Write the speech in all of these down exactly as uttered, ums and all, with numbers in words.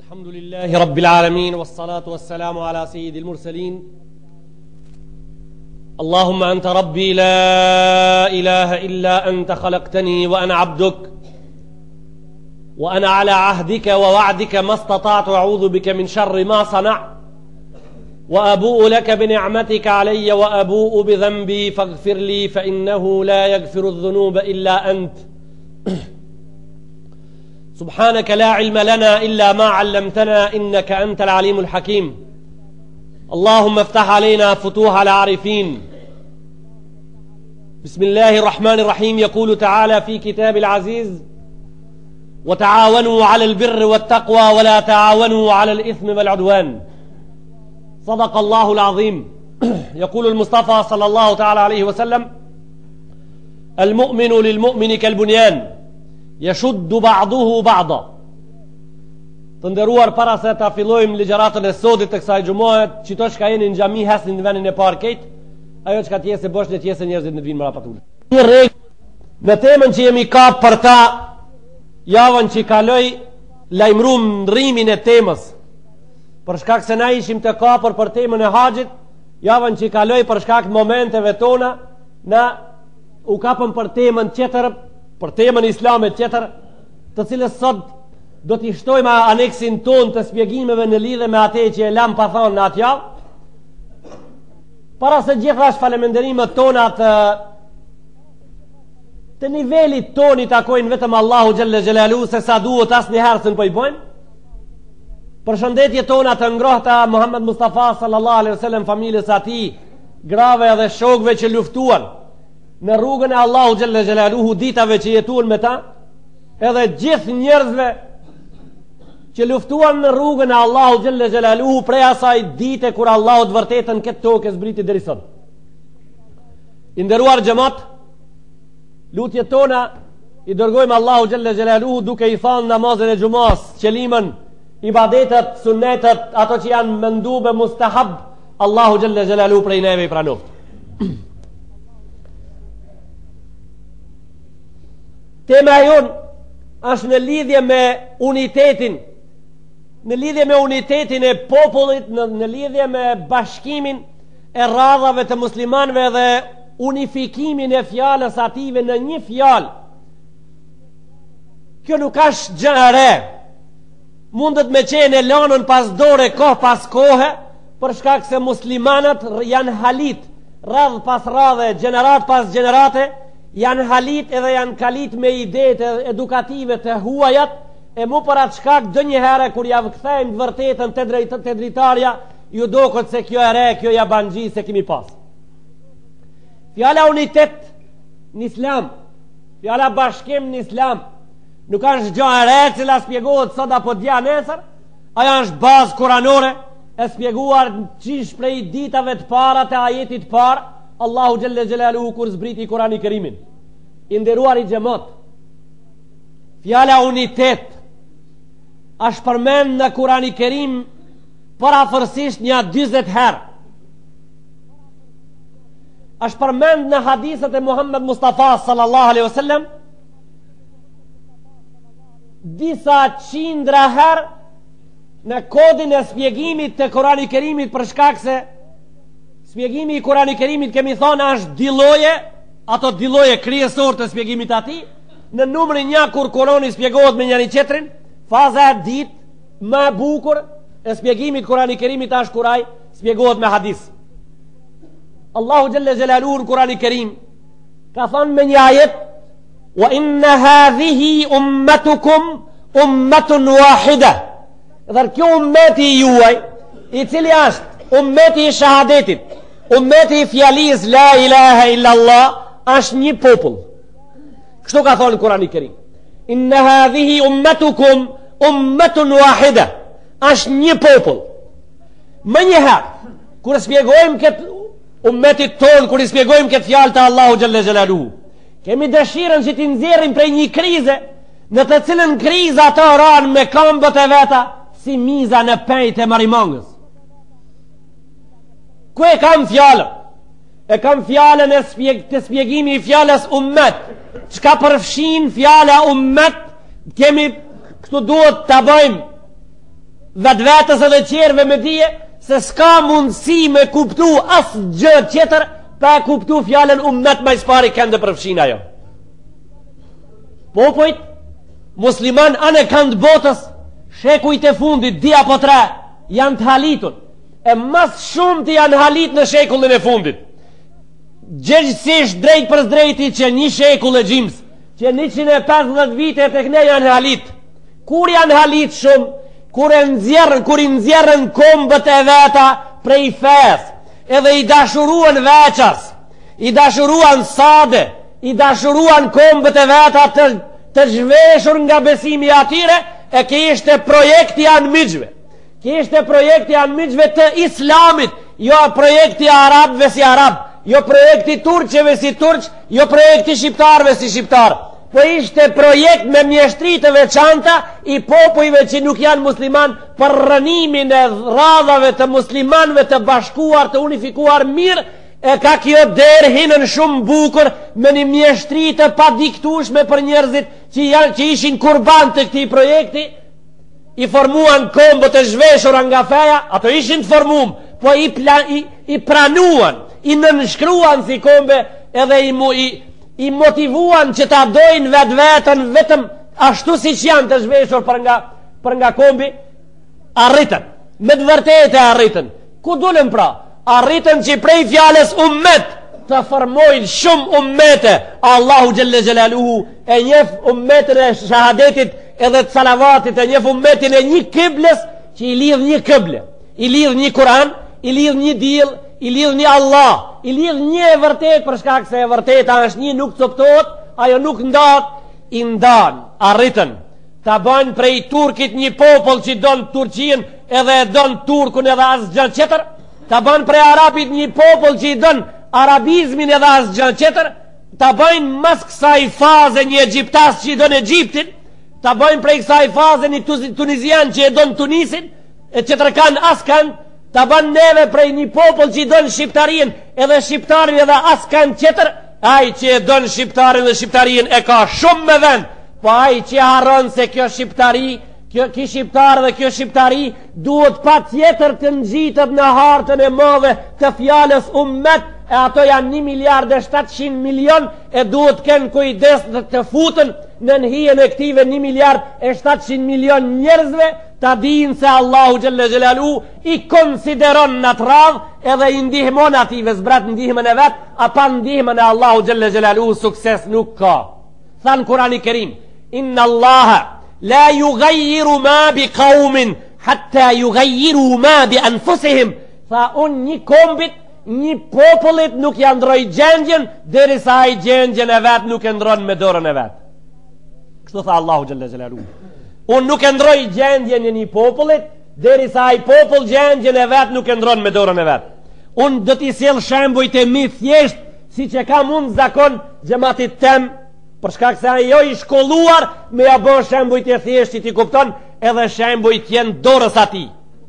الحمد لله رب العالمين والصلاة والسلام على سيد المرسلين. اللهم أنت ربي لا إله إلا أنت، خلقتني وأنا عبدك، وأنا على عهدك ووعدك ما استطعت، أعوذ بك من شر ما صنعت، وأبوء لك بنعمتك علي وأبوء بذنبي فاغفر لي فإنه لا يغفر الذنوب إلا أنت. سبحانك لا علم لنا إلا ما علمتنا إنك أنت العليم الحكيم. اللهم افتح علينا فتوح العارفين. بسم الله الرحمن الرحيم. يقول تعالى في كتاب العزيز: وتعاونوا على البر والتقوى ولا تعاونوا على الإثم والعدوان. صدق الله العظيم. يقول المصطفى صلى الله تعالى عليه وسلم: المؤمن للمؤمن كالبنيان يشد بعضه بعضا. Të nderuar, para se ta fillojmë ligjëratën e sodit të kësaj xumoje, çito që jeni në xhami hasni në vendin e parë këtë, ajo që ka tjesë bosh në tjesë njerëzit në vinë mëra patulë. Një rregull në temën që jemi kap për ta javën që kaloi, lajmëruam ndrimin e temës. Për shkak se na ishim të kapur për temën e haxhit, javën që kaloi për shkak të momenteve tona, na u kapëm për temën tjetër, për temën islame tjetër, të cilës sot do t'i shtojmë aneksin ton të shpjegimeve në lidhje me atë që e lam pa thonë në atë javë. Para se gjithashtu falënderimet tona të të nivelit toni takojnë vetëm Allahu xhalla xhelalu, se sa duhet asnjëherë s'në po i bojnë. Përshëndetje tona të ngrohta Muhammed Mustafa sallallahu alaihi wasallam, familjes së tij, grave dhe shokëve që luftuan në rrugën e Allahu xhalla xhelaluhu, ditave që jetuan me ta, edhe gjithë njerëzve që luftuan në rrugën e Allahu xhalla xhelaluhu prej asaj dite kur Allahu të vërtetën këtë tokë zbriti deri sot. I nderuar xhamat, lutjet tona i dërgojmë Allahu xhalla xhelaluhu duke i thënë namazën e xumas, qëlimën, ibadetet, sunnetet, ato që janë mendube mustahab, Allahu xhalla xhelaluhu prej neve i pranoft. Tema jonë është në lidhje me unitetin, në lidhje me unitetin e popullit, në, në lidhje me bashkimin e radhave të muslimanëve dhe unifikimin e fjalës ative në një fjalë. Kjo nuk është gjë e re. Mundet me qenë e lanën pas dore, kohë pas kohë, për shkak se muslimanët janë halit, radhë pas radhe, gjenerat pas gjenerate, janë halit edhe janë kalit me idetë edukative të huajat, e mu për atë shkak dë një herë kur ja vëkthejmë vërtetën të, drejt, të dritarja, ju do këtë se kjo e re, kjo ja banxhi se kimi pas. Fjala unitet në islam, fjala bashkim në islam, nuk është gjë e re cila spjegohet sot apo dja nesër, aja është bazë kuranore, e spjeguar qish prej ditave të para të ajetit parë, Allahu xhelle xhelaluhu kur zbriti Kurani Kerimin. I nderuar i xhamat, fjala unitet është përmend në Kurani Kerim parafërsisht një dyzet herë. Është përmend në hadithet e Muhammed Mustafa sallallahu alaihi wasallam disa qindra herë në kodin e spjegimit të Kurani Kerimit, për shkak se spjegimi i Kurani Kerimit kemi thonë është dy lloje, ato dy lloje kryesor të spjegimit atij. Në numrin një kur Kurani spjegohet me njëri tjetrin, faza e dytë më e bukur e spjegimit Kurani Kerimit është kur ai spjegohet me hadith. Allahu xhalla xhelaluhu në Kurani Kerim ka thonë me një ajet: wa inna hadhihi ummatukum ummatun wahida. Dhe kjo ummeti juaj, i cili është ummeti i shahadetit, ummeti i fjalisë la ilaha illa Allah, është një popull. Kështu ka thonë Kurani Kerim: inna hadhihi ummatukum ummatun wahida, është një popull. Më njëherë, kur spjegojmë këtë ummetit tonë, kur i spjegojmë këtë fjalë të Allahu xhalla xhelaluhu, kemi dëshirën që t'i nxjerrim prej një krize, në të cilën kriza ato ranë me këmbët e veta si miza në pejt e marimangës. Ku e kam fjallën? E kam fjallën e spjeg, të spjegimi i fjallës ummet. Çka përfshin fjalla ummet, kemi këtu duhet të bëjmë vetë vetës edhe qerve me dije, se s'ka mundësi me kuptu asë gjë tjetër pa kuptu fjallën ummet ma ispari këndë përfshina jo. Popojt musliman anë këndë botës, shekujt e fundit, di apo tre, janë të halitun, e mas shumë të janë halit në shekullin e fundit. Gjëgjësisht drejt për drejti që një shekull e gjimës, që njëqind e pesëdhjetë vite të këne janë halit. Kur janë halit shumë? Kur e nxjerrën, kur i nxjerrën kombët e veta prej fes, edhe i dashuruan veças, i dashuruan sade, i dashuruan kombët e veta të, të zhveshur nga besimi atyre, e ke ishte projekti anëmigjve. Ke ishte projekti anëmigjve të islamit, jo projekti arabëve si arabë, jo projekti turqeve si turq, jo projekti shqiptarve si shqiptarë. Po ishte projekt me mjeshtri të veçanta i popujve që nuk janë musliman, për rënimin e radhave të muslimanve të bashkuar, të unifikuar mirë, e ka kjo derë hinën shumë bukur me një mjeshtri të pa diktushme për njerëzit që, janë, që ishin kurban të këti projekti, i formuan kombët e zhveshura nga feja, ato ishin të formum, po i, plan, i, i pranuan, i nënshkruan si kombe, edhe i mu i i motivuan që ta dojnë vetë vetën vetëm ashtu si që janë të zhveshur për nga, për nga kombi, arritën, me të vërtet e arritën. Ku dulem pra? Arritën që prej fjales ummet të formojnë shumë ummete. Allahu Gjelle Gjelaluhu e njef ummetën e shahadetit edhe të salavatit, e njef ummetin e një kibles që i lidh një kible, i lidh një Kur'an, i lidh një dil, i lidh një Allah, i lidh një e vërtet, për shkak se e vërteta është një, nuk coptot, ajo nuk ndat, i ndan, arritën, ta bën prej turkit një popull që don Turqin edhe e don turkun edhe as gjë tjetër, ta bën prej arabit një popull që i don arabizmin edhe as gjë tjetër, ta bën mas kësaj faze një egjiptas që i don Egjiptin, ta bën prej kësaj faze një tunizian që e don Tunisin, e tjetër kanë as kanë, ta ban neve prej një popull që i donë shqiptarin edhe shqiptarin edhe as kanë tjetër, aj që e donë shqiptarin dhe shqiptarin e ka shumë me vend, po aj që haron se kjo shqiptari, kjo, kjo shqiptar dhe kjo shqiptari duhet pa tjetër të ngjitët në hartën e madhe të fjales ummet, e ato janë një miliard e shtatëqind milion, e duhet kënë kujdes dhe të futën në nëhien e këtive një miliard e shtatëqind milion njerëzve, ta dinë se Allahu Gjelle Gjelalu i konsideron në të radhë edhe i ndihmon ative zbrat ndihmën e vetë, a pa ndihmën e Allahu Gjelle Gjelalu sukses nuk ka. Thanë Kurani Kerim, inna Allaha la ju gajjiru ma bi kaumin hatta ju gajjiru ma bi anfusihim. Tha unë një kombit, një popullit nuk janë ndroj gjendjen dheri sa i gjendjen e vetë nuk e ndron me dorën e vetë. Kështu tha Allahu Gjelle Gjelalu, unë nuk e ndroj gjendjen e një popullit dheri sa i popull gjendjen e vetë nuk e ndron me dorën e vetë. Unë do t'i sjell shembujt e mi thjesht, si që ka mund zakon gjematit tem, për shkak se ajo i shkolluar me ja bën shembujt e thjesht që ti kupton, edhe shembujt jenë dorës ati.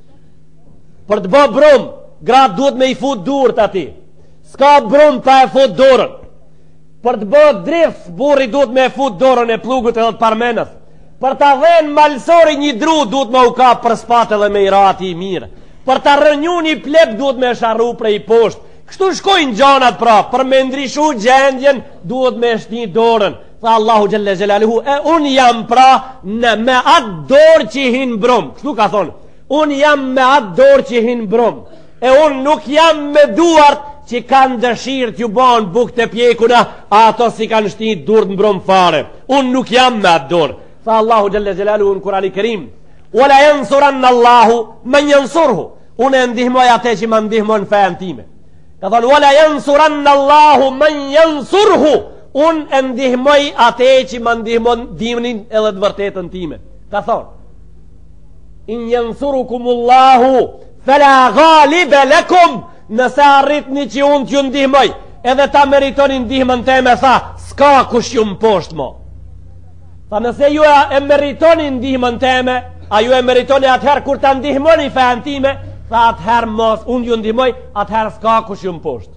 Për të bë brum, gratë duhet me i fut durët ati. S'ka brum pa e fut dorën. Për të bë drift, burri duhet me e fut dorën e plugut edhe të parmenës. Për ta dhenë malsori një dru duhet me u ka për spat edhe me i rati i mirë. Për ta rënju një plep duhet me sharru prej poshtë. Kështu shkojnë gjanat pra, për me ndryshu gjendjen duhet me shni dorën. Tha Allahu Gjelle Gjelaluhu, e unë jam pra në, me atë dorë që hinë brum. Kështu ka thonë, unë jam me atë dorë që hinë brum. E unë nuk jam me duart që kanë dëshirë t'ju banë buk të pjekuna, ato si kanë shni durët në brum fare. Unë nuk jam me atë dorë. Tha Allahu Gjelle Gjelaluhu në Kurani Kerim, wala jansuranna Allahu men jansurhu, unë e ndihmoj atë që më ndihmon fejën time. Ka thonë, wala jansuranna Allahu men jansurhu, unë e ndihmoj atë që më ndihmon dimnin edhe të vërtetën time. Ka thonë, in jansurukumullahu fela ghalibe lekum, nëse arritni që unë t'ju ndihmoj edhe ta meritonin ndihmën teme, tha, s'ka kush ju më poshtë mo. Tha nëse ju e meritoni ndihmën teme, a ju e meritoni atëherë kur ta ndihmoni fejën time, tha atëherë mos, unë ju ndihmoj, atëherë s'ka kush ju më poshtë.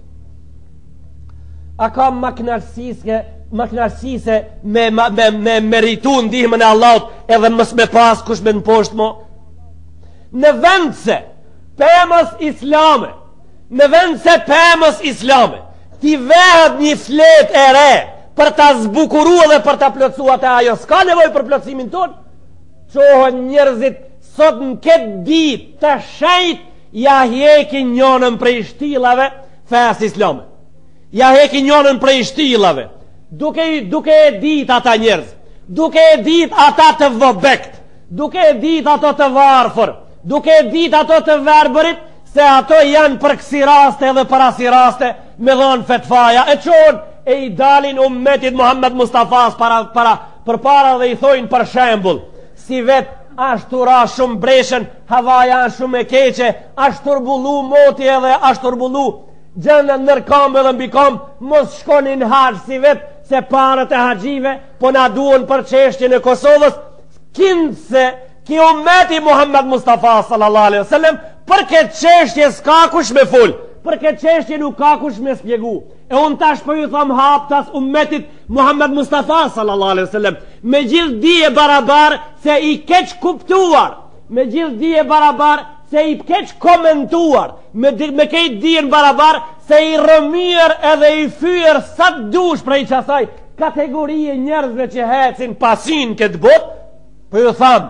A ka më knarësise me, me, me meritu ndihmën e Allahut edhe mës me pas kush me në poshtë mo? në vend se pëmës islame, në vend se pëmës islame, ti vehet një flet e re për ta zbukurua dhe për ta plotësua të ajo, s'ka nevoj për plotësimin ton, qohën njerëzit sot në këtë dit të shejt, ja hekin njënën prej shtilave fes islame. Ja hekin njënën prej shtilave, duke, duke e dit ata njerëz, duke e dit ata të vobekt, duke e dit ato të varfër, duke e dit ato të verbërit, se ato janë për kësi raste dhe për asi raste me dhonë fetfaja, e qonë e i dalin ummetit Muhammed Mustafas para, para, për para dhe i thojnë për shembul, si vetë ashtu ra shumë breshen, havaja shumë e keqe, ashtu turbullu moti edhe ashtu turbullu gjënë nërkom edhe mbikom, mos shkonin haqë si vetë, se parët e haqive, po na duen për qeshtje në Kosovës, kinë se ki ummeti Muhammed Mustafa sallallahu alaihi wasallam, për këtë qeshtje s'ka kush me full, për këtë qeshtje nuk ka kush me spjegu. E unë tash për ju thom haptas ummetit Muhammed Mustafa sallallahu alaihi wasallam, me gjithë dije barabar se i keq kuptuar, me gjithë dije barabar se i keq komentuar, me, me kejt dijen barabar se i rëmir edhe i fyër sa të dush prej qasaj kategorie njerëzve që hecin pasin këtë bot, për ju thamë,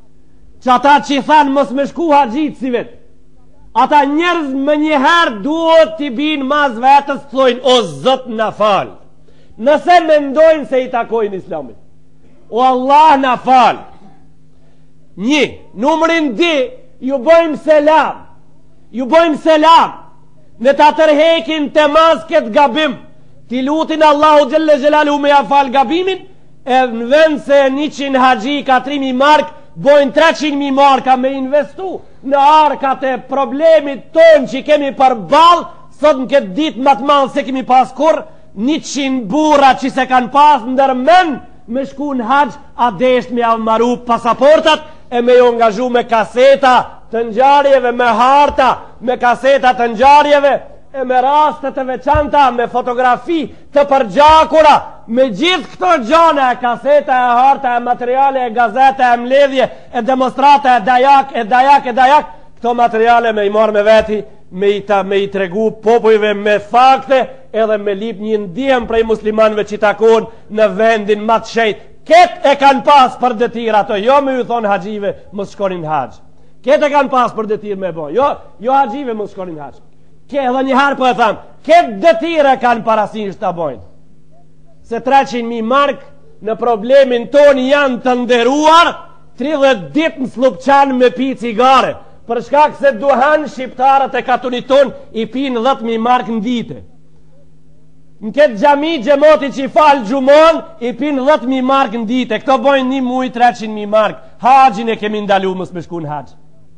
që ata që i thanë mos me shku haqit si vetë, ata njerëz më njëherë duhet t'i bin mas vetës të thojnë, o zët në falë, nëse mendojnë se i takojnë islamit, o Allah në falë. Një, numërin di, ju bojmë selam, ju bojmë selam, në të tërhekin të mas këtë gabim, t'i lutin Allahu Gjelle Gjelalu me ja falë gabimin, e në vend se njëqind haji katrimi mark, bojnë treqind mijë marka me investu në arkat e problemit ton që kemi për balë, sot në këtë dit më të malë se kemi pas kur, njëqind bura që se kanë pas ndërmen me shku në haqë, a desht me avmaru pasaportat e me jo ngazhu me kaseta të njarjeve, me harta, me kaseta të njarjeve, e me rastet të veçanta, me fotografi të përgjakura, me gjithë këto gjane, e kaseta, e harta, e materiale, e gazete, e mledhje, e demonstrate, e dajak, e dajak, e dajak, këto materiale me i marë me veti, me i, ta, me i tregu popujve me fakte, edhe me lip një ndihem prej muslimanve që takon në vendin më të shenjtë. Ketë e kanë pas për detir ato, jo me ju thonë haqive mos shkonin haqë. Ketë e kanë pas për detir me bo, jo, jo haqive mos shkonin haqë. Ke edhe njëherë po e thamë, ketë detire kanë parasin që të bojnë. Se treqind mijë mark në problemin ton janë të nderuar, tridhjetë ditë në slupçan me pi cigare, për shkak se duhan shqiptarët e katunit ton i pinë dhjetë mijë mark në dite. Në këtë gjami gjemoti që i falë gjumon, i pinë dhjetë mijë mark në dite. Këto bojnë një muj treqind mijë mark. Haqin e kemi ndalu mës me shku në haq.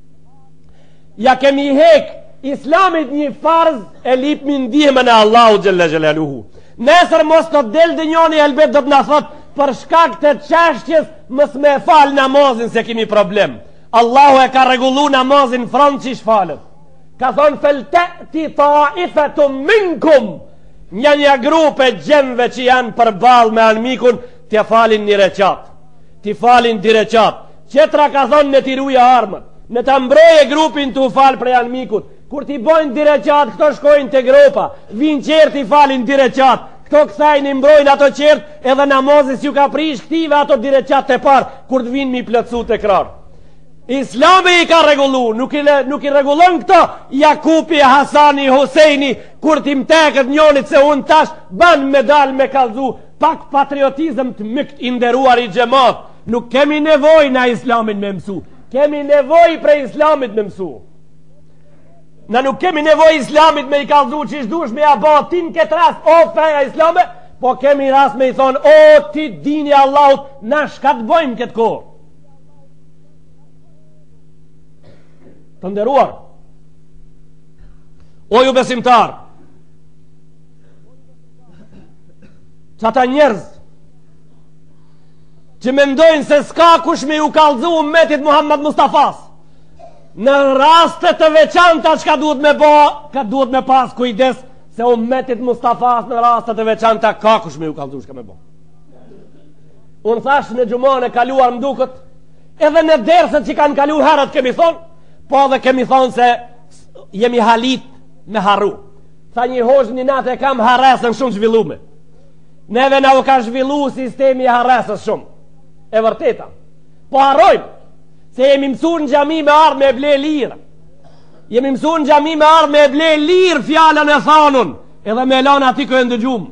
Ja kemi hek Islamit një farz e lip mi ndihme në Allahu Gjelle Gjelaluhu. Nesër mos të del dhe njoni elbet do të në thot, për shkak të qeshtjes mës me falë namazin se kemi problem. Allahu e ka regullu namazin front që shfalët. Ka thonë felte ti ta ifetu minkum, një një grupe gjemve që janë përbal me anmikun, t'ja falin një reqat, t'i falin një reqat. Qetra ka thonë në t'i ruja armët, në të mbroje grupin t'u falë prej anmikut. Kur t'i bojnë direqat, këto shkojnë të gropa, vinë qertë i falin direqat, këto kësajnë i mbrojnë ato qertë, edhe namazis ju ka prish këtive ato direqat të parë, kur t'vinë mi plëcu të krarë. Islami i ka regullu, nuk i, nuk i regullon këto Jakupi, Hasani, Hosejni, kur t'i mtekët njonit se unë tash ban medal me kalzu, pak patriotizm të mykt inderuar i gjemat. Nuk kemi nevoj na islamin me mësu, kemi nevoj prej islamit me mësu. Na nuk kemi nevoj islamit me i kalzu që ishdush me abatin këtë rast, o feja islame, po kemi rast me i thonë, o ti dini Allahut, na shka të bojmë këtë kohë. Të nderuar, o ju besimtar, që ata njerëz që mendojnë se s'ka kush me ju kalzu ummetit Muhammed Mustafas, në rastet të veçanta që ka duhet me bo, ka duhet me pas kujdes se ummetit Mustafas në rastet të veçanta ka kush me ju kalzu shka me bo. Unë thash në gjumon e kaluar mdukët, edhe në derset që kanë kalu herët kemi thonë, po dhe kemi thonë se jemi halit me harru. Tha një hoxh një natë e kam harresën shumë zhvillume. Neve na u ka zhvillu sistemi harresës shumë. E vërteta. Po harrojmë, se jemi mësuar në xhami me ardh me ble lirë. Jemi mësuar në xhami me ardh me ble lirë fjalën e thonun, edhe me lan aty ku e ndëgjum.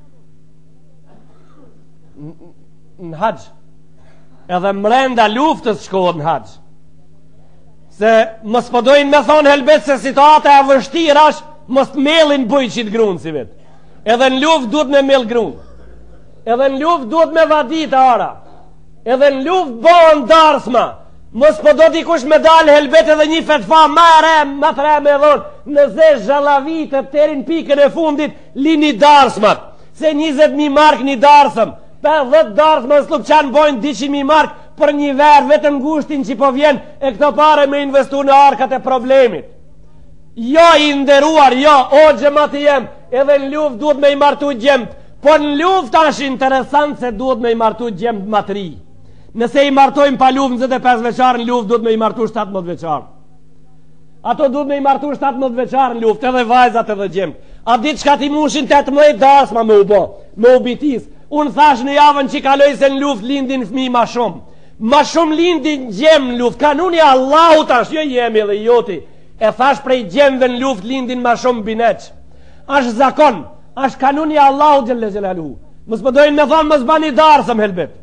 Në haxh. Edhe mrenda luftës shkohet në haxh. Se mos po dojnë me thonë helbet se situata e vështirë është, mos mellin bujqit grunë si vetë. Edhe në luft duhet me mell grunë. Edhe në luft duhet me vadit ara. Edhe në luft bëhen darsma. Mos po do dikush me dalë helbet edhe një fetfa ma re, ma tre me dhonë, nëse zhallavitët terin pikën e fundit, lini darsmat. Se njëzet mijë mark një darsëm, pesëdhjetë darsma në Slupçan bojnë dyqind mijë mark për një verë, vetëm ngushtin që po vjen e këto pare me investu në arkat e problemit. Jo i nderuar, jo, o gjemati jem, edhe në luft duhet me i martu gjemt, po në luft është interesant se duhet me i martu gjemt matri. Nëse i martojmë pa luft nëzet e pesë veçarë, në luft duhet me i martu shtatëmbëdhjetë veçarë. Ato duhet me i martu shtatëmbëdhjetë veçarë në luft, edhe vajzat edhe gjemt. A ditë shka ti mushin tetëmbëdhjetë darsma me u bo, me u bitis. Unë thash në javën që kaloj se në luft lindin fmi ma shumë. Ma shumë lindin gjem në luft. Kanuni Allahu tash, jo jemi dhe joti. E thash prej gjemve në luft lindin ma shumë bineq. Ash zakon, ash kanuni Allahu gjëlle gjelaluhu. Mës më dojnë me thonë mës bani darsëm helbet.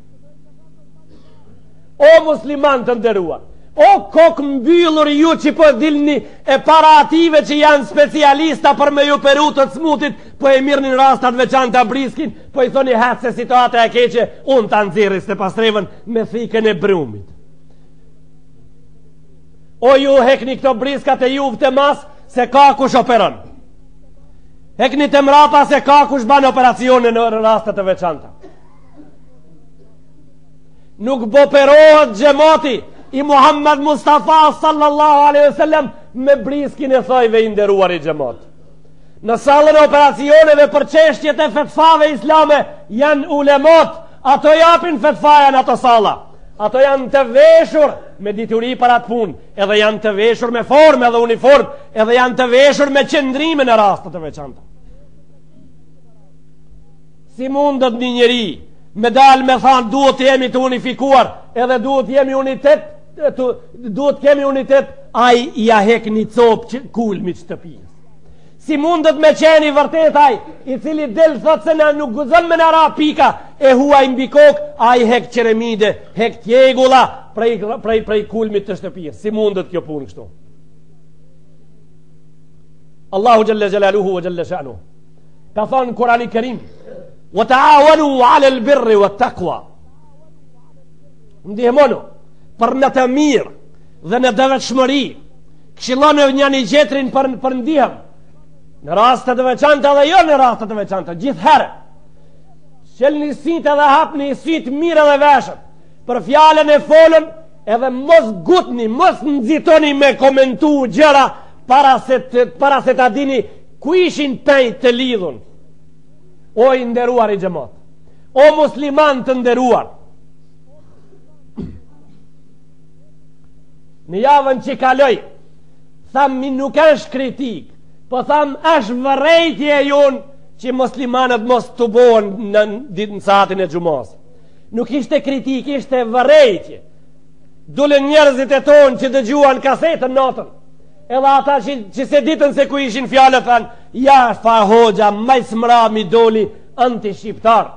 O musliman të nderuar, o kokë mbyllur ju që po dilni e para ative që janë specialista për me ju peru të smutit, po e mirë një rastat veçanta briskin, po i thoni hetë se situata e keqe, unë të nëziris të pastrevën me thikën e brumit. O ju hekni këto briskat e juve të mas, se ka kush operon. Hekni të mrapa se ka kush ban operacione në rastat e veçanta. Nuk boperohet gjemati i Muhammed Mustafa sallallahu alaihi wasallam me briskin e thojve i nderuar i gjemat. Në salën e operacioneve për çështjet e fetfave islame janë ulemat, ato japin fetfaja në ato salla. Ato janë të veshur me dituri për atë punë, edhe janë të veshur me formë edhe uniform, edhe janë të veshur me qëndrime në rastet e veçanta. Si mundet një njeri me dalë me thanë duhet jemi të unifikuar, edhe duhet jemi unitet, të, duhet kemi unitet, aj i ahek një copë që kulmi që të pijës. Si mundet me qeni vërtet aj, i cili del thot se na nuk guzon me në ra pika, e hua i mbi kokë, aj hek qeremide, hek tjegula, prej, prej, prej kulmit të shtëpijës. Si mundet kjo punë kështu? Allahu gjelle gjelaluhu wa gjelle sha'nu ka thonë në Kurani Kerim, wa ta'awanu 'ala al-birri wat-taqwa. Ndihmonu për në të mirë dhe në devotshmëri. Këshilloni njëri tjetrin për për ndihmë. Në raste të veçanta dhe jo në raste të veçanta, gjithherë. Shelni sytë dhe hapni sytë mirë dhe veshët. Për fjalën e folën edhe mos gutni, mos nxitoni me komentu gjëra para se të, para se ta dini ku ishin pejt të lidhun. O i nderuar i xhamat, o musliman të nderuar, në javën që kaloj tham mi nuk është kritik, po tham është vërejtje jonë që muslimanët mos të bohen në, në, në satin e gjumas. Nuk ishte kritik, ishte vërejtje. Dule njerëzit e tonë që dëgjuan kasetën natën, edhe ata që, që se ditën se ku ishin fjallët thanë, ja fa hoxha maj smra mi doli anti-shqiptar.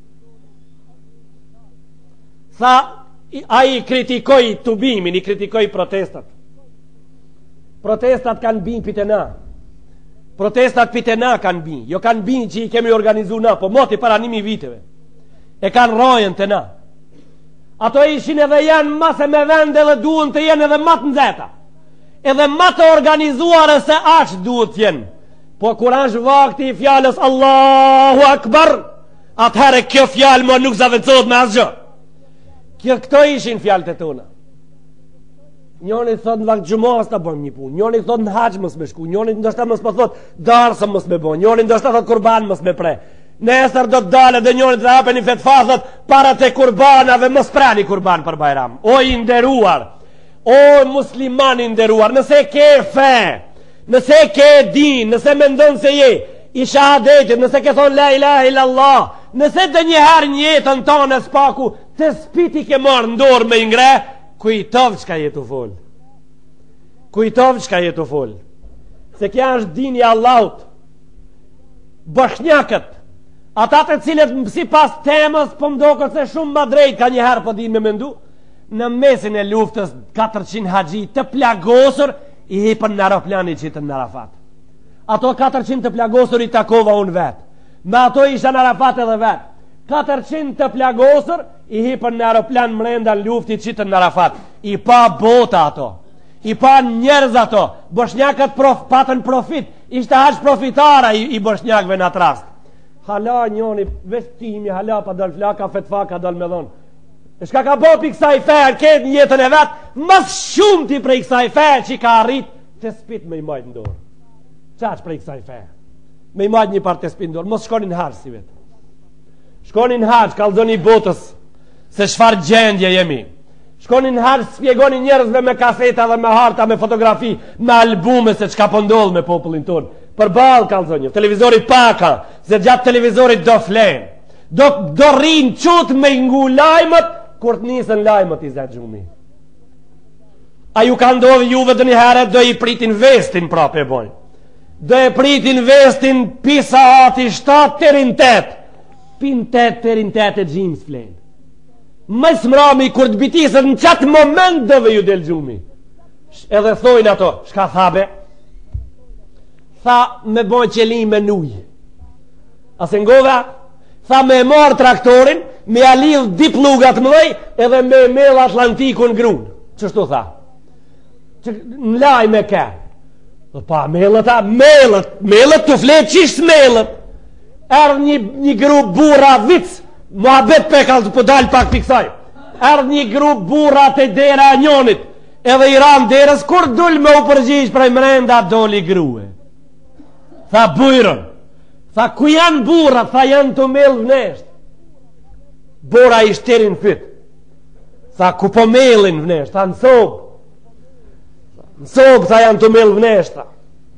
Tha, a i kritikoj të bimin, i kritikoj protestat. Protestat kanë bin pite na. Protestat pite na kanë bin, jo kanë bin që i kemi organizu na, po moti para nimi viteve. E kanë rojen të na. Ato ishin edhe janë mase me vende dhe duhen të jenë edhe matë nxeta. Edhe ma të organizuare se aqë duhet tjenë. Po kur është vakti i fjallës Allahu Akbar, atëherë kjo fjallë më nuk zavendësot me asgjë. Kjo këto ishin fjallët e tona. Njoni thot në vakt gjumas të bëjmë një punë, njoni thot në haqë mës me shku, njoni ndoshta mës më thot darësëm mës me bëjmë, njoni ndoshta thot kurban mës me pre. Nesër do të dalë dhe njoni të hape një fetfa thot para të kurbanave mës prani kurban për Bajram. O i nderuar, O muslimani nderuar, nëse ke fe, nëse ke din, nëse mendon se je i shahadetit, nëse ke thonë la ilaha illallah, nëse dhe njëherë një jetën tonë e spaku të spiti ke marë ndorë me ingre, kujtov që ka jetu fol, kujtov që ka jetu fol, se kja është dini Allahut. Boshnjakët, ata të cilët si pas temës po mdokët se shumë ma drejt ka njëherë po din me mendu, në mesin e luftës katërqind haxhi të plagosur i hipën në aeroplani qitën në Arafat. Ato katërqind të plagosur i takova unë vetë, me ato isha në Arafat edhe vetë. katërqind të plagosur i hipën në aeroplan mrenda lufti qitën në Arafat. I pa bota ato, i pa njerëz ato. Boshnjakët prof, patën profit, ishte haq profitara i, i boshnjakëve në atë rast. Hala njoni vestimi, hala pa dal flaka fetfa ka dal me dhonë. E shka ka bo për kësa i ferë, këtë një jetën e vetë, mas shumë ti prej kësa i ferë që i ka arrit të spit me i majtë ndorë. Qa që prej kësa i ferë? Me i majtë një partë të spit ndorë, mos shkonin harë si vetë. Shkonin harë, kalzoni botës, se shfar gjendje jemi. Shkonin harë, spjegonin njerëzve me kaseta dhe me harta, me fotografi, me albume se qka pëndoll me popullin tonë. Për balë kalzoni, televizori paka, se gjatë televizorit do flenë. Do, do rinë qut me ngu lajmët, kur të nisën lajmët i zetë gjumi. A ju ka ndodhë juve dë një herë, do i pritin vestin prapë e bojnë. Do e pritin vestin pisa ati shtatë të rintet. Pin tëtë të rintet e gjimës flenë. Më smrami kur të bitisët në qatë moment dove ju del gjumi. Edhe thojnë ato, shka thabe? Tha me bojnë qeli me nujë. Ase ngova? Tha me marë traktorin, me alidh di plugat më dhej, edhe me mel Atlantikun grunë. Qështu tha? Që, në laj me ke. Dhe pa, melët, melët, melët të fletë qishë melët. Erë një, një grup bura vic, muhabet pekal të pëdal pak piksaj. Erë një grup bura të dera njonit, edhe i ram derës, kur dull me u përgjish prej mrenda doli grue. Tha bujrën. Tha ku janë bura, tha janë të melë vnesht. Bura i shterin fyt. Tha ku po melin vnesht, tha në sobë. Në sobë, tha janë të melë vnesht, tha.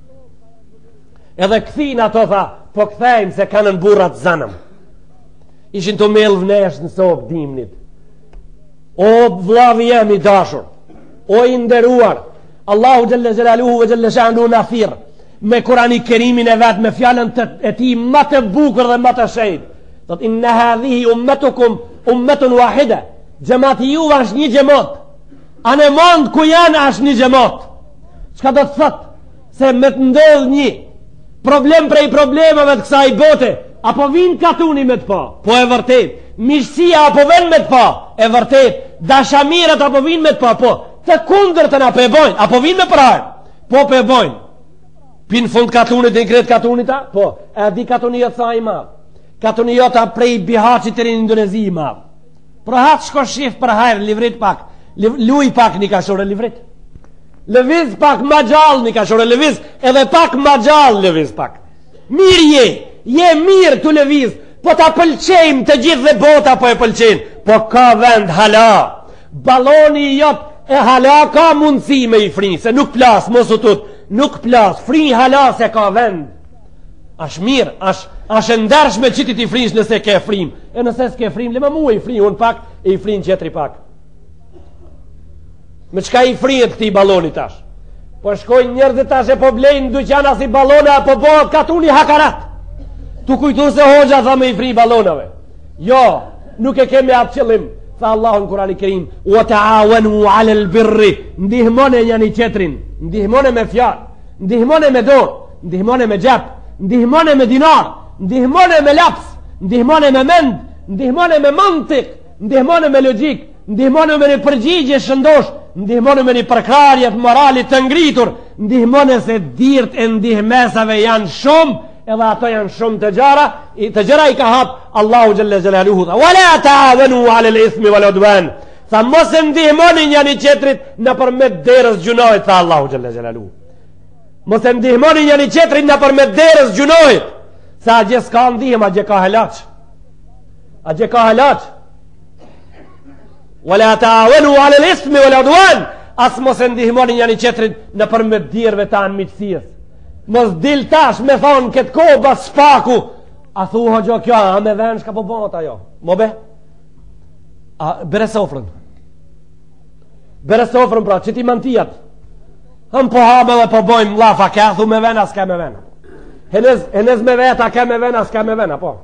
Edhe këthin ato, tha, po këthejmë se kanën burat zanëm. Ishin të melë vnesht në sobë dimnit. O vlavi jemi dashur, o i nderuar, Allahu gjelle gjelaluhu ve gjelle shanu në thirë, me Kurani Kerimin e vetë, me fjallën të, e ti më të bukur dhe më të shejt. Thot, inna hadhihi ummetukum ummetun wahida. Gjemati ju është një gjemot. Anë e mond ku janë është një gjemot. Qka do të thot? Se me të ndodh një problem prej problemeve të kësa i bote, apo vinë katuni me të pa? Po e vërtet. Mishësia apo ven me të pa? E vërtet. Dashamirët apo vinë me të pa? Po. Të kundër të na pe bojnë, apo vinë me prajnë? Po pe bojnë. Pinë fund katunit e në kretë katunit ta? Po, e di katunijot sa i madhë. Katunijot ta prej Bihaqit të rinë Indonezi i madhë. Pra hatë shko shif për hajrë, livrit pak. Luj pak një ka shore livrit. Lëviz pak ma gjallë një ka shore lëviz, edhe pak ma gjallë lëviz pak. Mirë je, je mirë të lëviz, po ta pëlqejmë të gjithë dhe bota po e pëlqejmë. Po ka vend hala. Baloni jot e hala ka mundësi me i fri, se nuk plas, mos u tut. Nuk plas, fri hala se ka vend. Ash mirë, ash, ash ndershme që ti ti frish nëse ke frim. E nëse s'ke frim, le më mua i fri unë pak, e i frin qetri pak. Me qka i frijet këti balonit tash? Po shkojnë njerëzit tash e po blejnë duqana si balona, apo bëhet katuni hakarat. Tu kujtu se hoxha tha me i fri balonave. Jo, nuk e kemi atë qëllim. Tha Allahu në Kurani Kerim, wa ta'awanu 'ala al-birri, ndihmone njani qetrin, ndihmone me fjalë, ndihmone me dorë, ndihmone me gjep, ndihmone me dinar, ndihmone me laps, ndihmone me mend, ndihmone me mantik, ndihmone me logjik, ndihmone me një përgjigje shëndosh, ndihmone me një përkrarje të moralit të ngritur, ndihmone se dirt e ndihmesave janë shumë, edhe ato janë shumë të gjara, të gjara i ka hap Allahu Gjelle Gjelaluhu, tha, wala ta'awanu 'ala al-ithmi wal 'udwan, tha mos e ndihmoni njani qetrit në përmet derës gjunohit, tha Allahu Gjelle Gjelaluhu. Mos e ndihmoni njani qetrit në përmet derës gjunohit, sa a gje s'ka ndihma, a gje ka helaq, a gje ka helaq. Wala ta'awanu 'ala al-ithmi wal 'udwan, as mos e ndihmoni njëri tjetrin në përmet dirve ta në miqësijës. Mos dil tash me thonë këtë kohë bas shpaku, a thuha gjo kjo, a me ven shka po bota jo. Mo be? A bere sofrën. Bere sofrën pra, që ti mantijat. Hëm po hame dhe po bojmë lafa, ka thu me vena, s'ka me vena. Henez, henez me veta, ka me vena, s'ka me vena, po.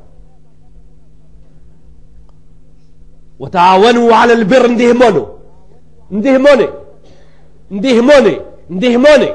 U ta awenu alë lbirë ndihmonu. Ndihmoni. Ndihmoni. Ndihmoni.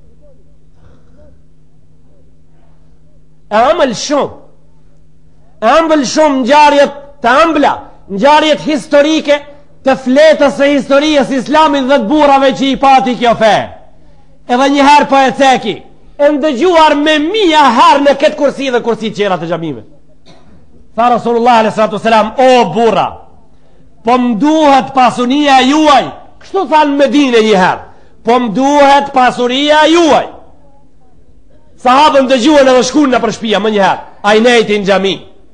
E amël shumë. E amël shumë në gjarjet të ambla, në gjarjet historike të fletës e historijës islamin dhe të burave që i pati kjo fe. Edhe njëherë po e ceki, e ndëgjuar me mija herë në këtë kursi dhe kursi qera të gjamime. Tha Rasulullah alaihi salatu wasalam, o burra, po mduhet pasunia juaj, kështu thanë Medine njëherë, po mduhet pasuria juaj. Sahabën dëgjuan edhe shkunë në për shpia më njëherë, a i nejti në gjami.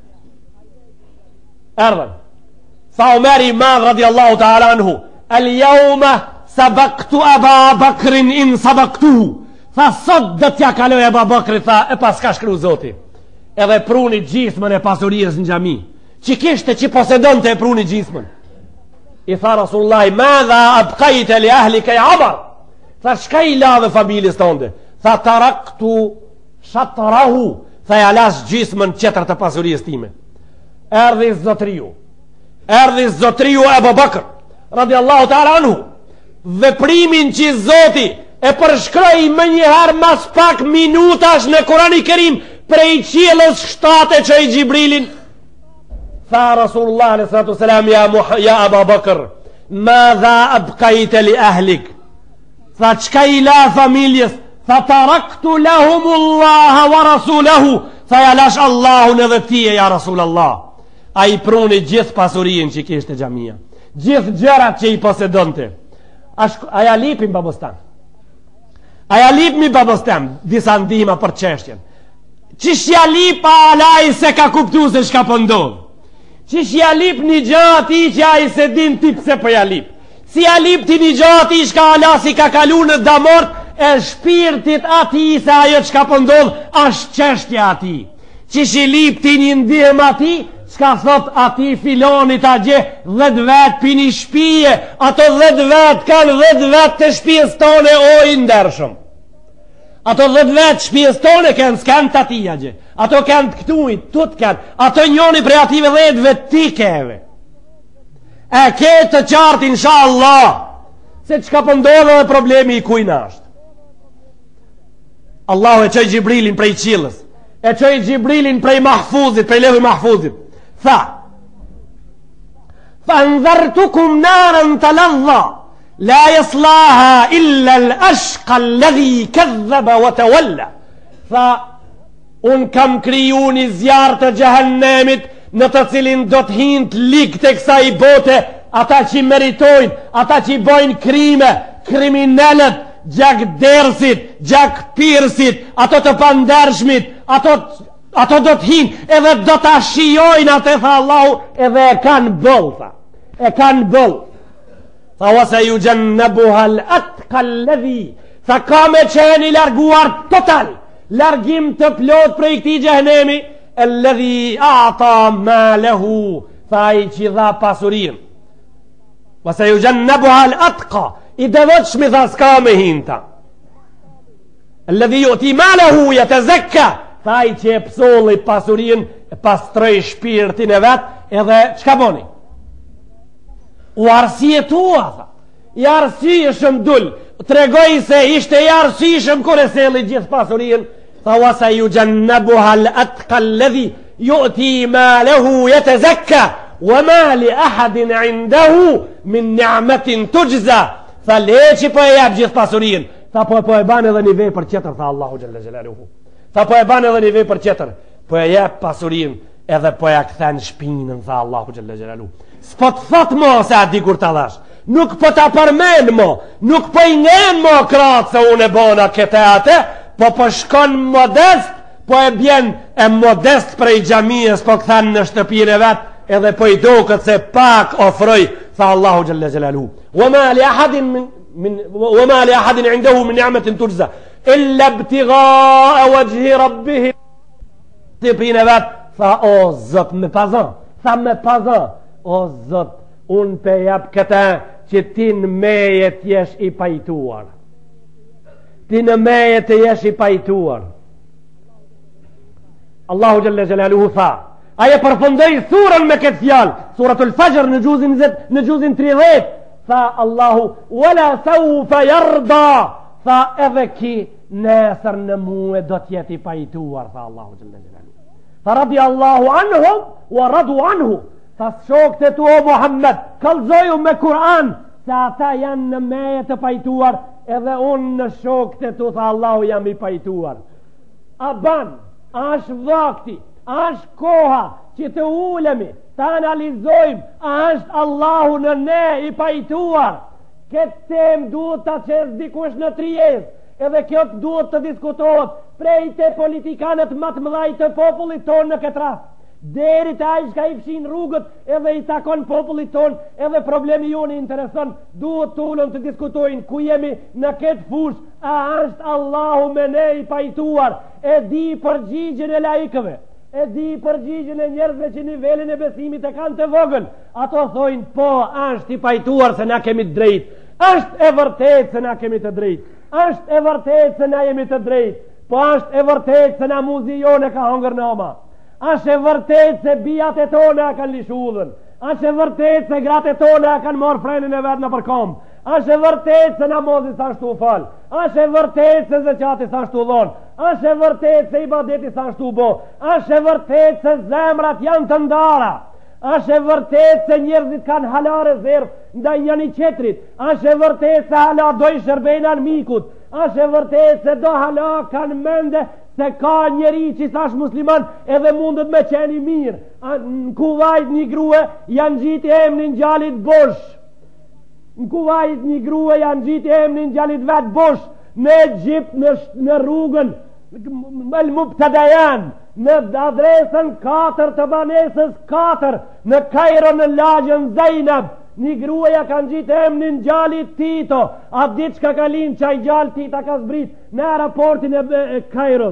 Erdhen. Tha Omeri madh radiallahu ta'ala anhu, el jaume sabaktu Aba Bakrin in sabaktuhu. Tha sot dhe tja kaloj Aba Bakri, tha e pas ka shkru zoti. Edhe pruni gjismën e pasurijës në gjami. Që kishte që posedon të e pruni gjismën. I tha Rasullullah, ma dha abkajt e li ahli kaj abar. Tha shka i lave familjes tënde. Tha taraktu shatrahu. Tha ja lash gjismën qetër të pasurijës time. Erdhi zotriju. Erdhi zotriju Abu Bakr radiallahu ta'ala anhu. Veprimin që zoti e përshkroj më njëherë mas pak minutash në Kurani Kerim prej qielës shtate që i Gjibrilin. Tha Rasulullah alaihi salatu wasalam, ja, ja Abu Bakr, ma dha abkajte li ahlik. Tha qka i la familjes? Tha taraktu lahumullaha wa rasulahu. Tha ja lash Allahun edhe tije ja Rasulallah. A i pruni gjithë pasurin që kishte gjamia, gjithë gjërat që i posedonte. A ja lipim babostan, a ja lipmi babostan disa ndihma për qeshtjen. Qish ja lip a alaj se ka kuptu se shka pëndodh? Qish ja lip një gjati që a i se din ti pse për ja lip? Si ja lip ti një gjati shka ala si ka kalu në damort e shpirtit ati se ajo që ka pëndodh ashtë qeshtja ati? Qish i lip ti një ndihem ati? Ska thot ati filonit a gje dhët vet për një shpije, ato dhët vet kanë dhët vet të shpijes tone o i ndershëm. Ato dhët vet shpijes tone kanë s'kanë të ati a gje, ato kanë të këtuit, tut kanë, ato njoni prej ative dhëtve ti keve. E ke të qartë insha Allah, se që ka pëndodhe dhe problemi i kujna është. Allahu e qoj Gjibrilin prej qilës, e qoj Gjibrilin prej mahfuzit, prej lehu mahfuzit. Tha fa ndhartukum narën të ladha la jeslaha illa l'ashqa alladhi këdheba wa të walla. Tha unë kam kriju një zjarë të gjahennemit në të cilin do të hinë të lik të kësa i bote ata që meritojnë, ata që bojnë krime, kriminellet, gjak dersit, gjak pirsit, ato të pandershmit, ato të Ato do të hinë edhe do të shijojnë atë, tha Allahu, edhe e kanë bëll, tha. E kanë bëll. Tha wasa ju gjennebuha l'atka alladhi. Tha ka me qeni larguar total, largim të plot prej këti gjahnemi, alladhi ata malehu. Tha i që dha pasurin. Wasa ju gjennebuha l'atka. I devot shmi tha s'ka me hinta. Alladhi ju ti malehu jetë zekka. Tha i që e pësoli pasurin, pastroj shpirtin e vet, edhe qka boni? U arsjetua, tha. I arsjeshëm dull, tregoj se ishte i arsjeshëm kër e seli gjithë pasurin. Tha wasa ju gjennebuha l'atka alladhi ju ti ma lehu jetë zekka, wa ma li ahadin indahu min ni'metin tujza. Tha le që po e jep gjithë pasurin. Tha po, po e ban edhe një vej për qëtër, tha Allahu gjelle gjelaluhu. Tha po e ban edhe një vej për qëtër, po e jep pasurin edhe po e a këthen shpinën, tha Allahu gjelle gjelaluhu. S'po të thot mo se a di kur të dhash, nuk po të përmen mo, nuk po i ngen mo kratë se unë e bona këte ate, po po shkon modest, po e bjen e modest prej gjamiës, po këthen në shtëpire vet, edhe po i do këtë se pak ofroj, tha Allahu gjelle gjelaluhu. Wa ma li ahadin min من وما لأحد عنده من نعمة تجزى إلا ابتغاء وجه ربه. Ti prinë vetë, tha o Zot me pazan, tha me pazan, o Zot, unë pe jap këta që ti në meje t'jesh i pajtuar, ti në meje të jesh i pajtuar. Allahu Gjelle Gjelaluhu tha, aje përfundoj surën me këtë fjalë, suratul Fajr në gjuzin, në gjuzin tridhjetë, tha Allahu, wala saufa yarda, tha edhe ki nesër në muë do t'jeti pajtuar, tha Allahu Gjelle Gjelaluhu. Tha radi Allahu anhum wa radu anhu, tha shokët e tu o Muhammed, kalzoju me Kur'an se ata janë në meje të pajtuar, edhe unë në shokët e tu, tha Allahu jam i pajtuar. A ban, ash vakti, ash koha që të ulemi, të analizojmë, a është Allahu në ne i pajtuar. Këtë tem duhet të qesë dikush në trijes, edhe kjo të duhet të diskutohet prej të politikanët më të mëdhaj të popullit tonë në këtë rast, deri të ai që i fshin rrugët edhe i takon popullit tonë, edhe problemi jonë i intereson, duhet të ulën të diskutojnë ku jemi në këtë fushë, a është Allahu me ne i pajtuar, e di përgjigjen e laikëve, e di përgjigjen e njerëzve që nivelin e besimit e kanë të vogël, ato thojnë po është i pajtuar se na kemi të drejt, është e vërtet se na kemi të drejt, është e vërtet se na jemi të drejt, po është e vërtet se na muzi jone ka hongër nama, është e vërtet se bijat e tona kanë lishudhën, është e vërtet se gratë e tona kanë marrë frenin e vetë në përkom, është e vërtet se namozi sa shtu fal, është e vërtet se zeqati sa shtu dhon, është e vërtet se ibadeti sa shtu bo, është e vërtet se zemrat janë të ndara, është e vërtet se njerëzit kanë hala rezervë ndaj njëri tjetrit, është e vërtet se hala do i shërbejnë mikut, është e vërtet se do hala kanë mende se ka njeri që sash musliman edhe mundet me qeni mirë. Në Kuvajt një grue janë gjitë emnin gjallit Bosh, në Kuvajt një grue janë gjitë emnin gjallit vetë Bosh, në Egypt në, në rrugën El Mubtadayan, në adresën katër të banesës katër, në Kairo në lagjën Zainab, një gruaja kanë gjitë emnin gjallit Tito, a ditë që ka kalin që a i gjallë Tita ka zbrit në aeroportin e, e Kairos.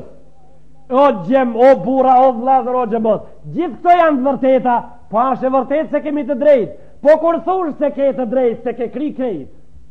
O gjem, o bura, o vlazër, o gjemot, gjithë këto janë të vërteta, po ashtë e vërtet se kemi të drejt, po kur thush se ke të drejt, se ke kri krejt,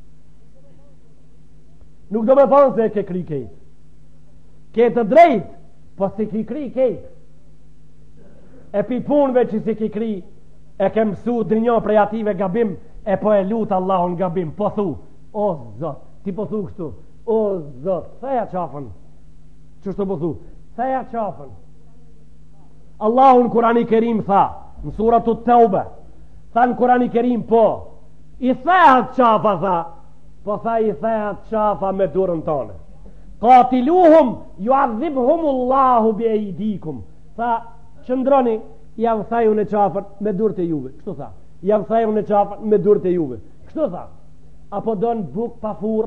nuk do me thonë se ke kri krejt, ke të drejt, po si ki kri krejt, e pi punve që si ki kri, e ke mësu dë një prej ative gabim, e po e lutë Allahun gabim, po thu, o Zot, ti po thu kështu, o Zot, theja qafën, qështu po thu, theja qafën. Allahun Kurani Kerim tha, në suratu Taube, tha në Kurani Kerim po, i thehat qafa tha, po tha i thehat qafa me durën tonë. Qatiluhum, ju adhibhumullahu bi ejdikum, tha, qëndroni, jam thaju në qafën me durët e juve, kështu tha, jam thaju në qafën me durët e juve, kështu tha, apo do në buk pa fur,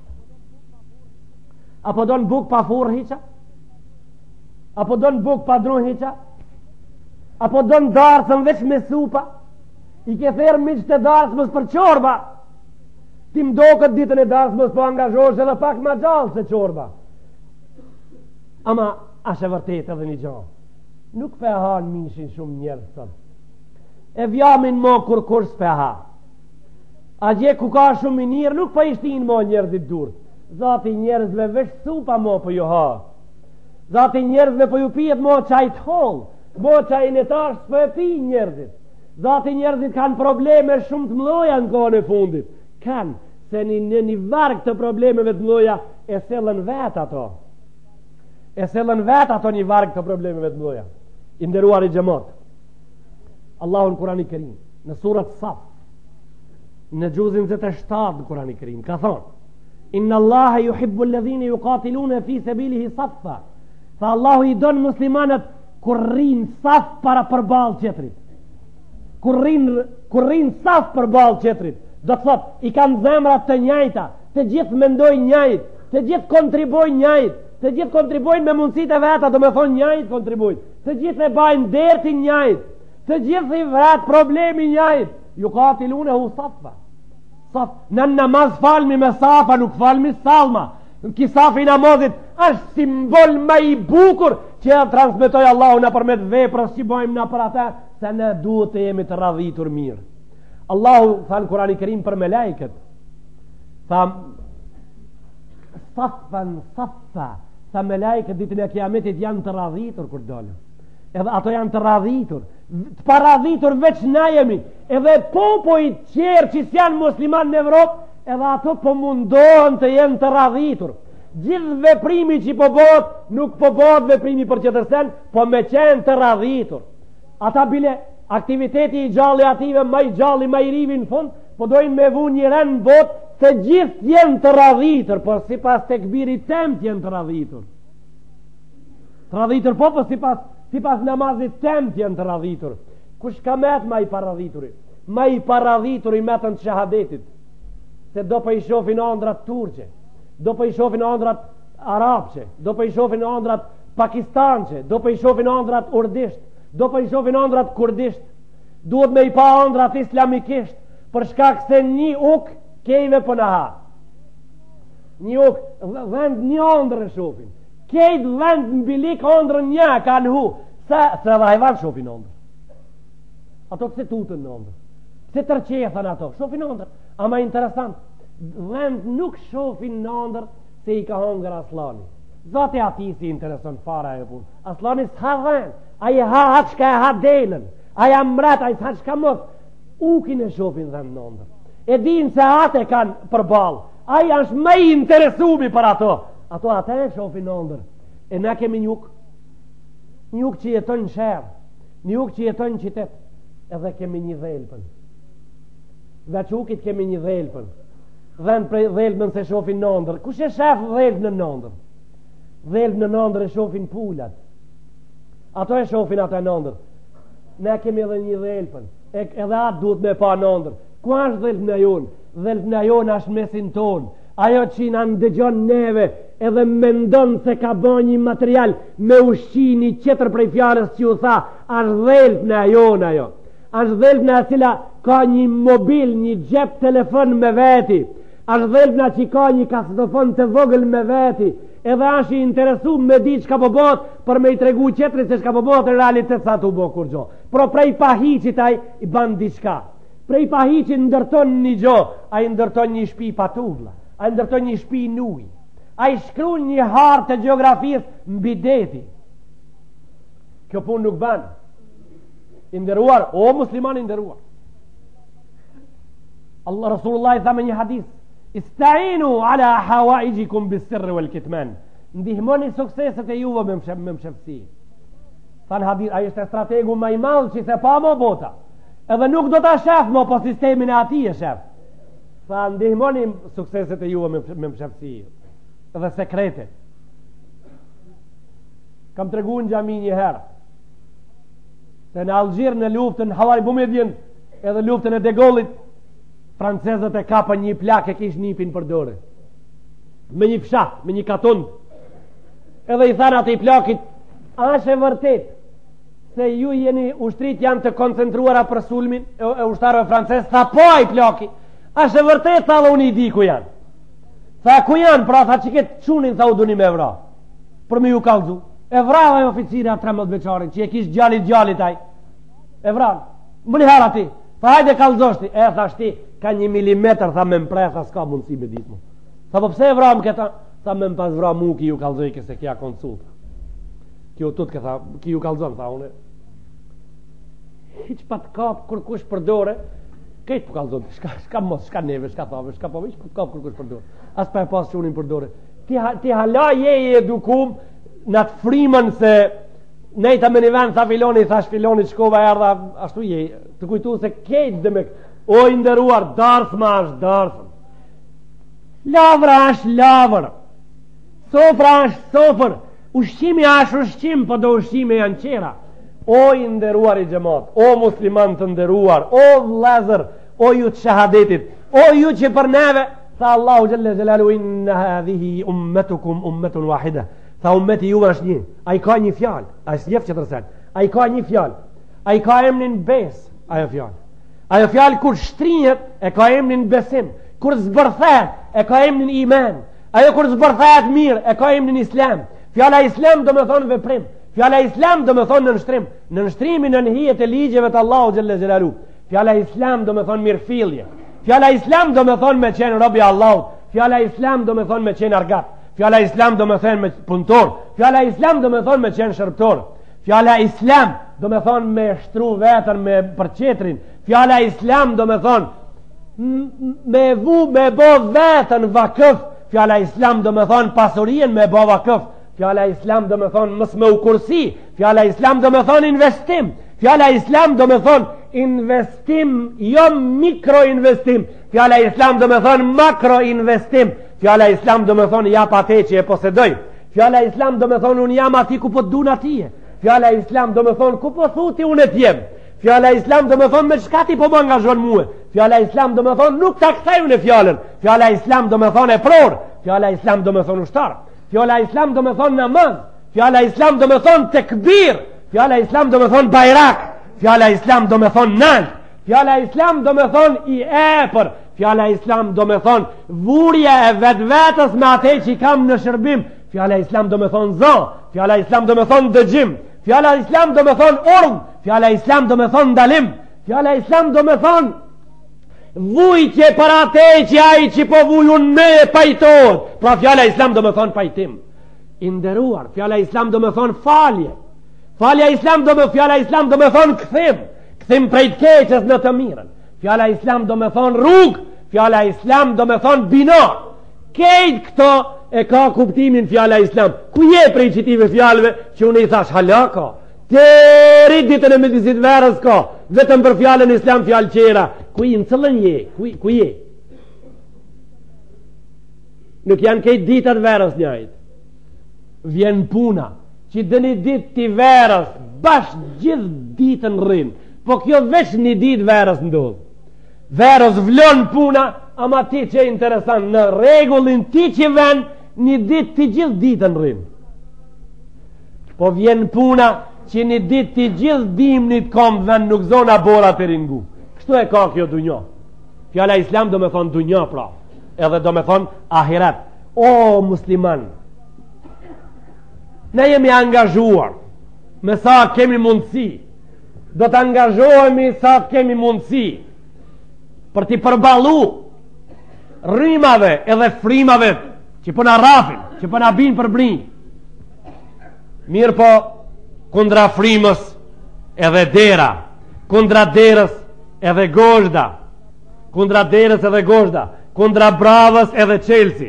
apo do në buk pa fur hiqa, apo do në buk pa dru hiqa, apo do në darësën veç me supa, i ke therë miqë të darësmës për qorba, ti mdo këtë ditën e darësmës po angazhosh edhe pak ma gjallë se qorba, ama ashe vërtet edhe një gjallë, nuk pe ha në mishin shumë njerës tënë, e vjamin mo kur kur s'pe ha, a gje ku ka shumë i njërë, nuk pa ishtin mo njerëzit dur, zati njerëzve vesh supa mo për ju ha, zati njerëzve për ju pijet mo qajt hol, mo qaj në tash s'pe pi njerëzit, zati njerëzit kanë probleme shumë të mloja në kohën e fundit, kanë, se një, një, një varg të problemeve të mloja e selën vet ato, e selën vet ato një varg të problemeve të mloja. I nderuar i xhamot, Allahu në Kurani Kerim, në surat Saf, në gjuzin zëtë e shtatë në Kurani Kerim, ka thonë, inna Allahe yuhibbu alladhina yuqatiluna fi sabilihi saffa, tha Allahu i donë muslimanët kur rinë saf para përballë qetrit, kur rinë kur rinë saf përballë qetrit, do të thot, i kanë zemrat të njajta, të gjithë mendojnë njajt, të gjithë kontribojnë njajt, të gjithë kontribojnë me mundësit e veta, do me thonë njajt kontribojnë, të gjithë e bajnë dertin njajt, të gjithë i vrat problemi njajt, ju katilune hu saffa, Saf, në namaz falmi me safa, nuk falmi salma. Ki safi namazit është simbol më i bukur që e transmetoj Allahu në përmet veprës që bojmë në për ata, se ne duhet të jemi të radhitur mirë. Allahu tha në Kurani Kerim për me lajket, tha saffan saffa, tha me lajket ditën e kiametit janë të radhitur kur dole, edhe ato janë të radhitur, të paradhitur veç na jemi, edhe popojt qerë që janë musliman në Evropë, edhe ato po mundohen të jenë të radhitur. Gjithë veprimi që po bëhet, nuk po bëhet veprimi për qëtërsen, po me qenë të radhitur. Ata bile aktiviteti i gjalli ative, ma i gjalli, ma i rivi në fund, po dojnë me vu një rend në bot, se gjithë jenë të radhitur, por si pas të këbiri tem të jenë të radhitur. Të radhitur po, po si pas, si pas namazit tem të jenë të radhitur. Kush ka met ma i paradhituri? Ma i paradhituri metën të shahadetit. Se do për i shofin andrat turqe, do për i shofin andrat arabqe, do për i shofin andrat pakistanqe, do për i shofin andrat urdisht, do për i shofin andrat kurdisht, duhet me i pa andrat islamikisht, për shkak se një uk kejve për në ha. Një uk, vend një andrë e shofin, kejt vend në bilik andrë një ka në hu, se, se dhe hajvan shofin andrë. Ato këse tutën në andrë, këse tërqethën ato, shofin andrë. Ama interesant, vend nuk shofin në ndër se i ka hongër aslani. Zote ati si interesant fara e pun. Aslani s'ha vend, a i ha atë shka e ha delën, a i amrat, a i s'ha shka mos. Ukin e shofin vend në ndër. E din se atë e kanë për balë, a i është me i interesumi për ato. Ato atë e shofin në ndër. E na kemi njuk, njuk që jeton në shërë, njuk që jeton në qitet, edhe kemi një dhelpën. Dhe qukit kemi një dhelpën, dhen prej dhelpën se shofin nëndër. Kush e shef dhelpën në nëndër? Dhelpën në nëndër e shofin pulat, ato e shofin ato e nëndër. Ne kemi edhe një dhelpën, e, edhe atë duhet me pa nëndër. Ku është dhelpën e jonë? Dhelpën e jonë është mesin tonë, ajo që në ndëgjon neve edhe mendon se ka bën një material me ushqini qëtër prej fjalës që u tha, është dhelpën e jonë ajo. Është dhelpëna e cila ka një mobil, një gjep telefon me veti, është dhelpëna që ka një kasetofon të vogël me veti, edhe është i interesu me di që ka po bot për me i tregu qetri se që ka po bot në realitet sa të u bo kur gjo. Pro prej pahicit a i ban diçka, prej pahicit ndërton një gjo, a i ndërton një shpi patugla, a i ndërton një shpi nuj, a i shkru një hartë të geografisë mbi deti. Kjo pun nuk banë. Inderuar, o musliman inderuar, Allah Rasulullah i tha me një hadith, istainu ala hawaijikum bis sirri wal kitman, ndihmoni sukseset e juve me mshefsi. Tha në hadith, a ishte strategu më i madh që se pa mo bota, edhe nuk do ta shef mo po sistemin e ati e shef. Tha ndihmoni sukseset e juve me mshefsi edhe sekrete. Kam tregu në xhami një herë se në Algjir në luftën Havari Bumedjen edhe luftën e De Gaullit, francezët e kapën një plak e kish nipin për dore me një fshat, me një katund, edhe i thanë atë i plakit, a është e vërtet se ju jeni ushtrit janë të koncentruara për sulmin e, e ushtarëve francez? Tha po ai plaki, a është e vërtet? Tha dhe unë i di ku janë. Tha ku janë? Pra tha që këtë qunin tha u duni me vra për me ju kalzu. E vrava e oficira trembët veçarin që e kish gjallit gjallit aj, e vrava më liher ati, tha hajde kalzoshti, e tha shti ka një milimetr, tha me mpre, tha s'ka mundësi me ditë mu, tha po pse e vram këta, tha me mpas vra mu ki ju kalzoj këse kja konsulta, kjo tut këtha ki ju kalzon, tha une hiq pa të kap kur kush përdore, kejt po kalzon, shka, shka mos, shka neve, shka thave, shka po hiq pa të kap kur kush përdore, as pa e pas që unin përdore, ti, ti hala je i edukum në të frimën se nejta me një vend, tha filoni, thash filoni shkova erdha, ashtu je, të kujtu se kejt dhe me, o inderuar, darthma është darthma, lavra është lavër, sofra është sofër, ushqimi është ushqim, po do ushqime janë qera. O inderuar i gjemat, o musliman të nderuar, o vlezër, o ju të shahadetit, o ju që për neve, tha Allahu Gjelle Gjelalu, inna hadhihi ummetukum ummetun wahida, tha ummeti juve është një, a i ka një fjal, a i s'ljef që tërsen, a i ka një fjal, a i ka emnin bes, ajo fjal, Ajo fjalë kur shtrihet e ka emrin besim, kur zbërthet e ka emrin iman, ajo kur zbërthet mirë e ka emrin islam. Fjala islam do me thonë veprim, fjala islam do me thonë në nështrim, në nështrimin në nëhijet e ligjeve të Allahu xhelle xhelalu. Fjala islam do me thonë mirëfillje, fjala islam do me thonë me qenë robi Allahut, fjala islam do me thonë me qenë argat, fjala islam do me thonë me punëtor, fjala islam do me thonë me qenë shërbëtor, fjala islam do me thonë me shtru vetën me përqetrin, fjala islam do me thonë me vu me bo vetën vakëf, fjala islam do me thonë pasurien me bo vakëf, fjala islam do me thonë mës me u kursi, fjala islam do me thonë investim, fjala islam do me thonë investim, jo mikroinvestim, fjala islam do me thonë makroinvestim, fjala islam do me thonë jap ate që e posedoj, fjala islam do me thonë unë jam ati ku po dun atije, fjala islam do me thonë ku po thuti unë e tjem, fjala islam do me thonë me shka ti po më angazhon muë, fjala islam do me thonë nuk ta kthej unë e fjallën, fjala islam do me thonë e pror, fjala islam do me thonë ushtar, fjala islam do me thonë namaz, fjala islam do me thonë tekbir, fjala islam do me thonë bajrak, fjala islam do me thonë nalt, fjala islam do me thonë i epër, fjala islam do me thonë vurje e vetë vetës me ate që i kam në shërbim, fjala islam do me thonë zë, fjala islam do me thonë dëgjim, fjala islam do me thonë urdh, fjala islam do me thonë ndalim, fjala islam do me thonë vujtje për ate që ai që po vujun me e pajtot, pra fjala islam do me thonë pajtim, inderuar, fjala islam do me thonë falje, falja islam do me fjala islam do me thonë këthim, këthim prej të keqës në të mirën, fjala islam do me thonë rrug, fjala islam do me thonë binar, kejt këto e ka kuptimin fjala islam. Ku je prej qitive fjalëve që unë i thash halaka, të ditën e medisit verës ka, vetëm për fjallën islam fjallë qera, ku i në cëllën je, ku, ku je? Nuk janë kejt ditët verës njajt, vjen puna, që dhe një ditë ti verës, bashkë gjithë ditën rrinë, po kjo veç një ditë verës ndodhë. Verës vlon puna, ama ti që e interesant, në regullin ti që ven, një ditë ti gjithë ditën rrinë. Po vjen puna, që një ditë ti gjithë dimnit kom ven, nuk zona bora të ringu. Kështu e ka kjo dunjo. Fjala islam do me thonë dunjo pra, edhe do me thonë ahiret. O musliman, ne jemi angazhuar me sa kemi mundësi, do të angazhohemi sa kemi mundësi për t'i përbalu rrimave edhe frimave që për na rafin, që për na bin për blin. Mirë po, kundra frimës edhe dera, kundra derës edhe gozhda, kundra derës edhe gozhda, kundra bravës edhe Chelsea.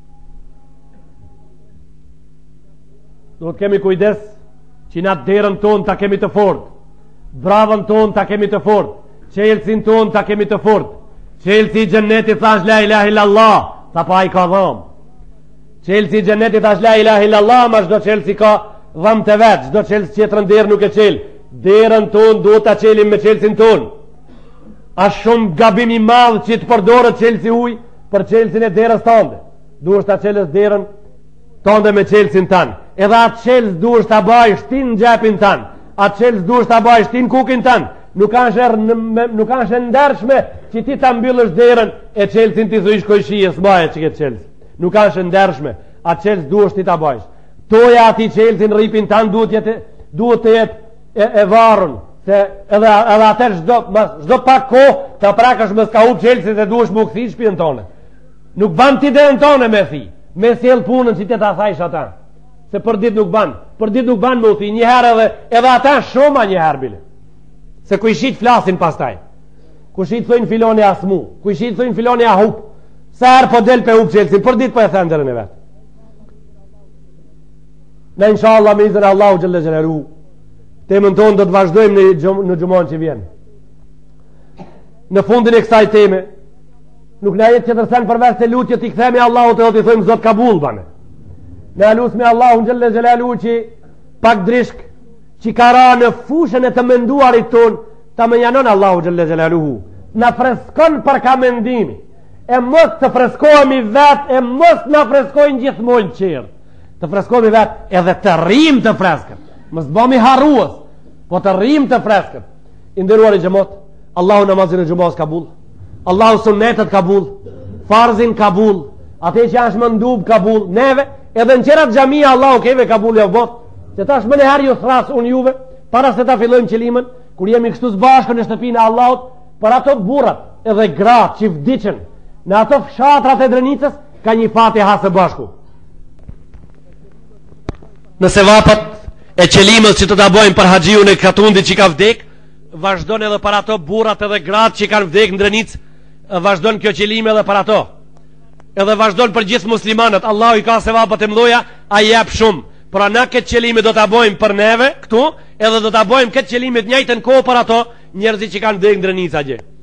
Do të kemi kujdes që na derën tonë ta kemi të fort, bravën tonë ta kemi të fort, Chelsea tonë ta kemi të fort. Chelsea i xhennetit thash la ilaha illallah, ta pa i ka dhëm. Chelsea i xhennetit thash la ilaha illallah, ma çdo Chelsea ka dhëm të vet, çdo Chelsea tjetër derë nuk e çel. Derën tonë duhet ta çelim me Chelsea tonë. A shumë gabim i madh që të përdoret Chelsea huj për Chelsea e derës tënde. Duhet ta çelësh derën tënde me Chelsea tan. Edhe atë Chelsea duhet ta bëj shtin në xhepin tan. Atë Chelsea duhet ta bëj shtin kukin tan. Nuk kanë shër nuk kanë shër ndershme që ti ta mbyllësh derën e Chelsea ti thuish kojshije s'baje që ke Chelsea. Nuk kanë shër ndershme. Atë Chelsea duhet ti ta bëjsh. Toja ati Chelsea në ripin tan duhet jetë duhet të jetë e, e varun. Se edhe edhe atë çdo çdo pak kohë ta prakësh mos ka u Chelsea dhe duhesh më u kthi shtëpinë tonë. Nuk ban ti derën tonë me thi. Me sjell punën si ti ta thajsh ata. Se për ditë nuk ban. Për ditë nuk ban me u thi një herë edhe edhe ata shumë një herë bile. Se ku i shit flasin pastaj. Ku shit thojnë filoni asmu, ku i shit thojnë filoni a hup. Sa herë po del pe hup Chelsea, për ditë po e thënë derën e vet. Ne inshallah me izin e Allahu xhalla xhelalu, temën tonë do të vazhdojmë në gjum, në xhumon që vjen. Në fundin e kësaj teme, nuk na jetë tjetër sen përveç se lutjet i kthemi Allahut edhe të thojmë Zot kabull bane. Ne lutem me Allahun xhalla xhelalu që pak drishk që ka ra në fushën e të menduarit ton, ta më janon Allahu xhalla xhelaluhu, na freskon për ka mendimi, e mos të freskohemi vet, e mos na freskojnë gjithmonë qerë, të freskohemi vet edhe të rrim të freskët, mos bëmi harrues, po të rrim të freskët. I nderuar i xhamot, Allahu namazin e xumës kabul, Allahu sunnetet kabul, farzin kabul, atë që është mëndub kabul, neve, edhe në qerat xhamia Allahu keve kabul ja bot, që ta është më njëherë ju thras unë juve, para se ta fillojmë qëlimin, kur jemi kështu së bashku në shtëpinë e Allahut, për ato burrat edhe gratë që vdiqen në ato fshatrat e Drenicës, ka një Fatiha së bashku. Në sevapat e qëlimës që të ta bojmë për haxhiun e Katundit që ka vdek, vazhdon edhe për ato burrat edhe gratë që kanë vdek në Drenicë, vazhdon kjo qëlim edhe për ato. Edhe vazhdon për gjithë muslimanët. Allahu i ka sevapat e mëdha, ai jep shumë. Pra na këtë qëlimi do ta bojmë për neve këtu, edhe do ta bojmë këtë qëlimi të njëjtën kohë për ato njerëzit që kanë vdek në Drenicë atje.